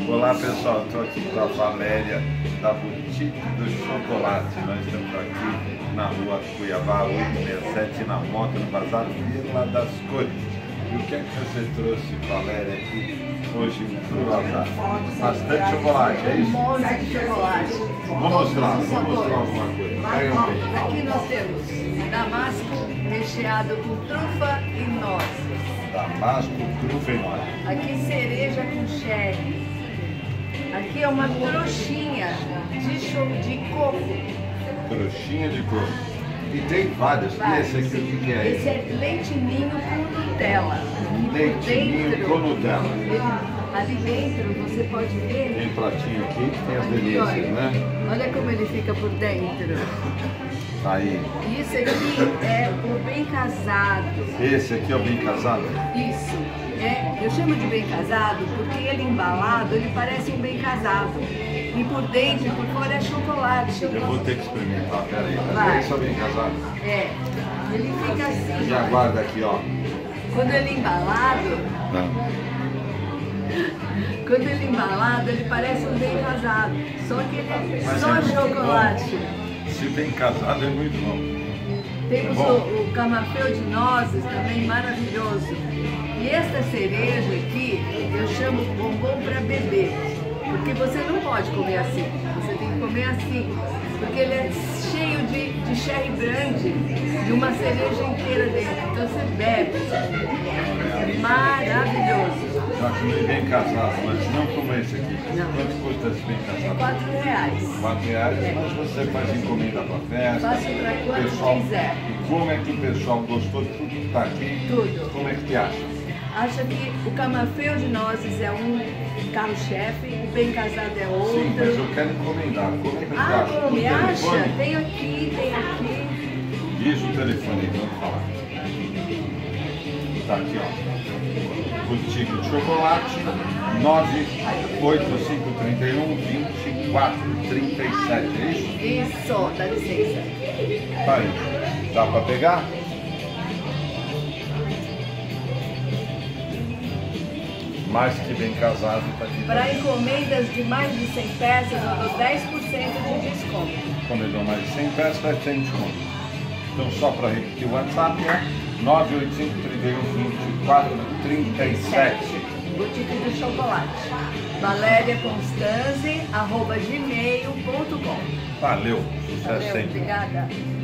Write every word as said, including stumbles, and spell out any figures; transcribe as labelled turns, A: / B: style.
A: Olá pessoal, estou aqui com a Valéria da Boutique do Chocolate. Nós estamos aqui na rua Cuiabá oitocentos e sessenta e sete, na moto, no Bazar Vila das Cores. E o que é que você trouxe, Valéria, aqui hoje para o bazar? Bastante chocolate, é isso?
B: Um monte de chocolate.
A: Vou mostrar, vou mostrar alguma coisa. Pega um beijo.
B: Aqui nós temos damasco recheado com trufa e nozes.
A: Damasco, trufa e nozes.
B: Aqui cereja com cherry. Aqui é uma trouxinha de, cho de coco.
A: Trouxinha de coco. E tem vários. E esse aqui, o que, que é?
B: Esse é leite ninho com Nutella.
A: Leite ninho com Nutella.
B: Ali dentro você pode ver.
A: Tem pratinho aqui que tem as delícias,
B: olha,
A: né?
B: Olha como ele fica por dentro.
A: Tá aí.
B: Isso aqui é o bem casado.
A: Esse aqui é o bem casado?
B: Isso. É, eu chamo de bem casado porque ele embalado, ele parece um bem casado. E por dentro, por fora é chocolate.
A: Eu vou ter que experimentar, peraí.
B: Vai.
A: Esse é o bem casado?
B: É. Ele fica assim.
A: E aguarda aqui, ó.
B: Quando ele é embalado,
A: Não.
B: quando ele é embalado, ele parece um bem casado. Só que ele é
A: Mas
B: só
A: é muito
B: chocolate.
A: bom. Se bem casado é muito bom.
B: Temos
A: Bom.
B: o, o camafeu de nozes também maravilhoso. E esta cereja aqui, eu chamo bombom para bebê. Porque você não pode comer assim, você tem que comer assim. Porque ele é cheio de, de cherry brandy, de uma cereja inteira dentro. Então você bebe. É maravilhoso.
A: Já comi bem casado, mas não como esse aqui.
B: Não.
A: Quanto custa esse bem casado?
B: Quatro reais.
A: Quatro reais,
B: É.
A: mas você faz encomenda para festa.
B: Faço para quanto
A: pessoal,
B: quiser.
A: E como é que o pessoal gostou de tudo que está aqui?
B: Tudo.
A: Como é que te acha?
B: Acha que o camafeu de nozes é um carro-chefe, o bem casado é outro.
A: Sim, mas eu quero encomendar. Como é que
B: Ah,
A: acha?
B: como me
A: Por
B: acha?
A: telefone?
B: Tem aqui, tem aqui.
A: Diz o telefone aí, vamos falar. Tá aqui, ó. Boutique de chocolate, nove oito cinco três um, dois quatro três sete, é isso?
B: Isso, dá licença.
A: Tá aí. Dá pra pegar? Mais que bem casado, tá aqui.
B: Para encomendas de mais de cem peças, eu dou dez por cento de desconto.
A: Comedor mais de cem peças, vai ter desconto. Então, só para repetir o WhatsApp, é nove oito cinco três um, dois quatro três sete.
B: Boutique do Chocolate. Valéria Constanze, arroba gmail ponto com.
A: Valeu, sucesso
B: Valeu,
A: sempre.
B: obrigada.